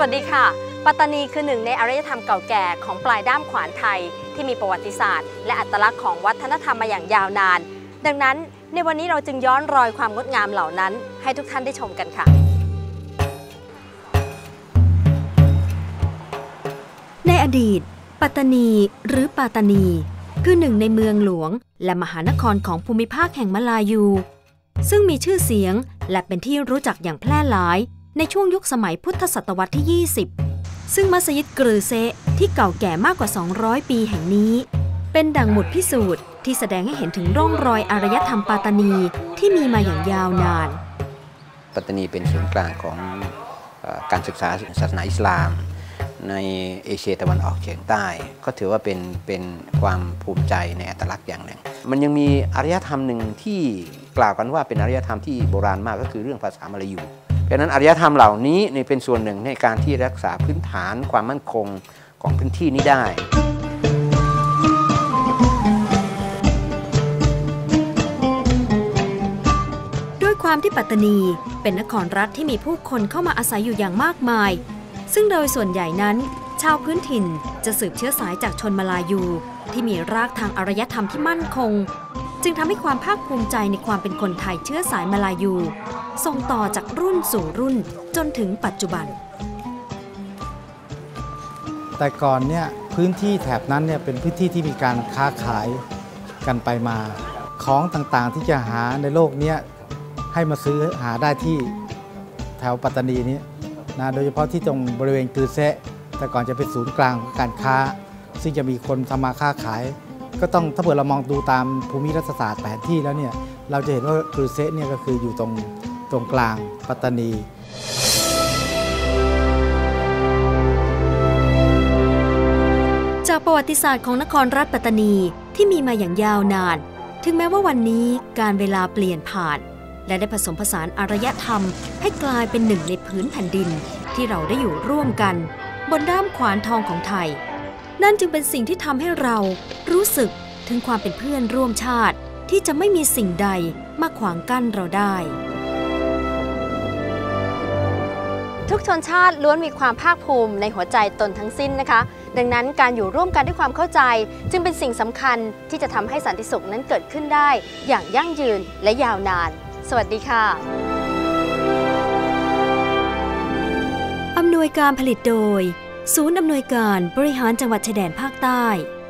วัสดีค่ะปัตตานีคือหนึ่งในอารยธรรมเก่าแก่ของปลายด้ามขวานไทยที่มีประวัติศาสตร์และอัตลักษณ์ของวัฒนธรรมมาอย่างยาวนานดังนั้นในวันนี้เราจึงย้อนรอยความงดงามเหล่านั้นให้ทุกท่านได้ชมกันค่ะในอดีตปัตตานีหรือปาตานีคือหนึ่งในเมืองหลวงและมหานครของภูมิภาคแห่งมลายูซึ่งมีชื่อเสียงและเป็นที่รู้จักอย่างแพร่หลายในช่วงยุคสมัยพุทธศตวรรษที่ 20ซึ่งมัสยิดกรือเซะที่เก่าแก่มากกว่า200ปีแห่งนี้เป็นดั่งหมุดพิสูจน์ที่แสดงให้เห็นถึงร่องรอยอารยธรรมปาตานีที่มีมาอย่างยาวนานปัตตานีเป็นศูนย์กลางของการศึกษาศาสนาอิสลามในเอเชียตะวันออกเฉียงใต้ก็ถือว่าเป็นความภูมิใจในอัตลักษณ์อย่างหนึ่งมันยังมีอารยธรรมหนึ่งที่กล่าวกันว่าเป็นอารยธรรมที่โบราณมากก็คือเรื่องภาษามลายูเพราะนั้นอารยธรรมเหล่านี้เป็นส่วนหนึ่งในการที่รักษาพื้นฐานความมั่นคงของพื้นที่นี้ได้ด้วยความที่ปัตตานีเป็นนครรัฐที่มีผู้คนเข้ามาอาศัยอยู่อย่างมากมายซึ่งโดยส่วนใหญ่นั้นชาวพื้นถิ่นจะสืบเชื้อสายจากชนมาลายูที่มีรากทางอารยธรรมที่มั่นคงจึงทำให้ความภาคภูมิใจในความเป็นคนไทยเชื้อสายมาลายูส่งต่อจากรุ่นสู่รุ่นจนถึงปัจจุบันแต่ก่อนเนี่ยพื้นที่แถบนั้นเนี่ยเป็นพื้นที่ที่มีการค้าขายกันไปมาของต่างๆที่จะหาในโลกนี้ให้มาซื้อหาได้ที่แถวปัตตานีนี้นะโดยเฉพาะที่ตรงบริเวณกือเซะแต่ก่อนจะเป็นศูนย์กลางของการค้าซึ่งจะมีคนทำมาค้าขายก็ต้องถ้าเผื่อเรามองดูตามภูมิรัฐศาสตร์แผนที่แล้วเนี่ยเราจะเห็นว่ากือเซะเนี่ยก็คืออยู่ตรงกลางปัตตานีจากประวัติศาสตร์ของนครรัฐปัตตานีที่มีมาอย่างยาวนานถึงแม้ว่าวันนี้การเวลาเปลี่ยนผ่านและได้ผสมผสานอารยธรรมให้กลายเป็นหนึ่งในพื้นแผ่นดินที่เราได้อยู่ร่วมกันบนด้ามขวานทองของไทยนั่นจึงเป็นสิ่งที่ทำให้เรารู้สึกถึงความเป็นเพื่อนร่วมชาติที่จะไม่มีสิ่งใดมาขวางกั้นเราได้ทุกชนชาติล้วนมีความภาคภูมิในหัวใจตนทั้งสิ้นนะคะดังนั้นการอยู่ร่วมกันด้วยความเข้าใจจึงเป็นสิ่งสำคัญที่จะทำให้สันติสุขนั้นเกิดขึ้นได้อย่างยั่งยืนและยาวนานสวัสดีค่ะอำนวยการผลิตโดยศูนย์อำนวยการบริหารจังหวัดชายแดนภาคใต้